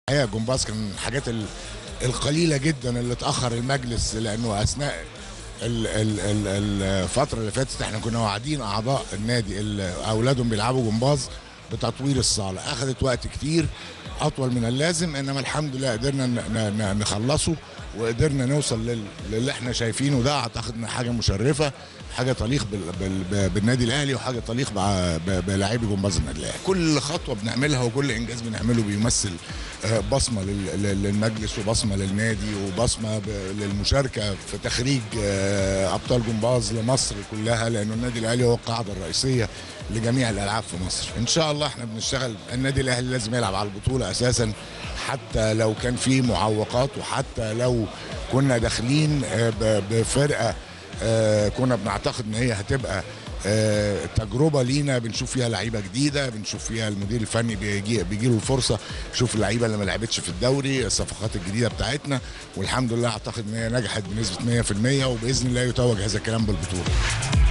الحقيقه جمباز كان من الحاجات القليله جدا اللي اتاخر المجلس، لانه اثناء الفتره اللي فاتت احنا كنا واعدين اعضاء النادي اللي اولادهم بيلعبوا جمباز بتطوير الصاله، اخذت وقت كتير اطول من اللازم، انما الحمد لله قدرنا نخلصه وقدرنا نوصل للي احنا شايفينه. ده اعتقد ان حاجه مشرفه، حاجه تليق بالنادي الاهلي، وحاجه تليق بلاعبي جمباز النادي الاهلي. كل خطوه بنعملها وكل انجاز بنعمله بيمثل بصمه للمجلس وبصمه للنادي وبصمه للمشاركه في تخريج ابطال جمباز لمصر كلها، لانه النادي الاهلي هو القاعده الرئيسيه لجميع الالعاب في مصر. ان شاء الله احنا بنشتغل، النادي الاهلي لازم يلعب على البطوله اساسا، حتى لو كان في معوقات، وحتى لو كنا داخلين بفرقه كنا بنعتقد ان هي هتبقى تجربه لينا، بنشوف فيها لعيبه جديده، بنشوف فيها المدير الفني بيجي له الفرصه يشوف اللعيبه اللي ما لعبتش في الدوري، الصفقات الجديده بتاعتنا، والحمد لله اعتقد ان هي نجحت بنسبه 100%، وباذن الله يتوج هذا الكلام بالبطوله.